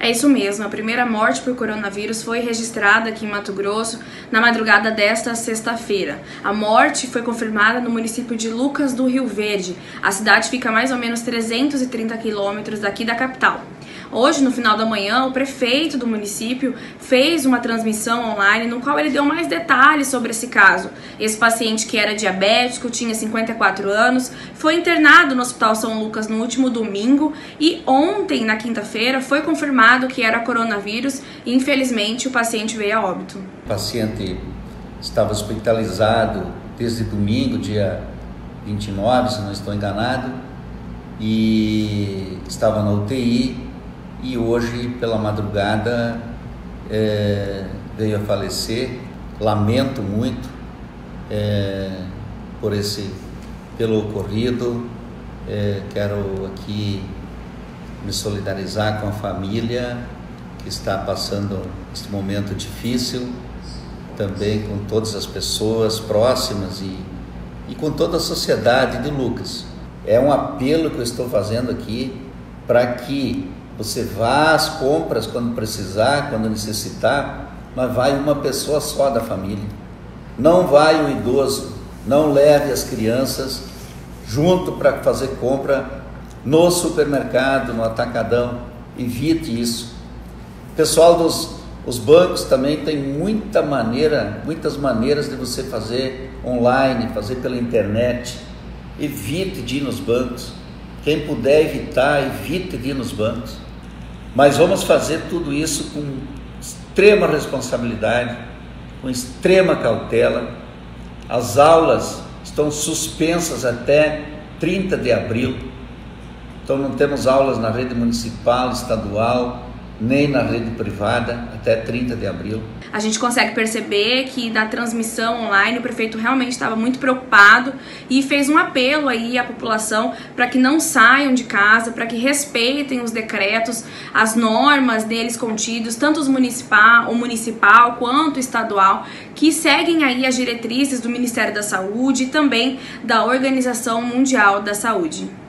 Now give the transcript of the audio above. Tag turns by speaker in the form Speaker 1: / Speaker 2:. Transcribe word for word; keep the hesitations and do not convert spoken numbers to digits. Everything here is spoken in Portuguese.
Speaker 1: É isso mesmo, a primeira morte por coronavírus foi registrada aqui em Mato Grosso na madrugada desta sexta-feira. A morte foi confirmada no município de Lucas do Rio Verde. A cidade fica a mais ou menos trezentos e trinta quilômetros daqui da capital. Hoje, no final da manhã, o prefeito do município fez uma transmissão online no qual ele deu mais detalhes sobre esse caso. Esse paciente, que era diabético, tinha cinquenta e quatro anos, foi internado no Hospital São Lucas no último domingo e ontem, na quinta-feira, foi confirmado que era coronavírus e, infelizmente, o paciente veio a óbito.
Speaker 2: O paciente estava hospitalizado desde domingo, dia vinte e nove, se não estou enganado, e estava na U T I. E hoje, pela madrugada, é, veio a falecer. Lamento muito é, por esse, pelo ocorrido. É, quero aqui me solidarizar com a família que está passando este momento difícil, também com todas as pessoas próximas e, e com toda a sociedade de Lucas. É um apelo que eu estou fazendo aqui para que você vá às compras quando precisar, quando necessitar, mas vai uma pessoa só da família. Não vai o idoso, não leve as crianças junto para fazer compra no supermercado, no atacadão. Evite isso. Pessoal dos os bancos também tem muita maneira, muitas maneiras de você fazer online, fazer pela internet. Evite de ir nos bancos. Quem puder evitar, evite de ir nos bancos. Mas vamos fazer tudo isso com extrema responsabilidade, com extrema cautela. As aulas estão suspensas até trinta de abril. Então não temos aulas na rede municipal, estadual, nem na rede privada até trinta de abril.
Speaker 1: A gente consegue perceber que na transmissão online o prefeito realmente estava muito preocupado e fez um apelo aí à população para que não saiam de casa, para que respeitem os decretos, as normas deles contidos, tanto os municipal, o municipal quanto o estadual, que seguem aí as diretrizes do Ministério da Saúde e também da Organização Mundial da Saúde.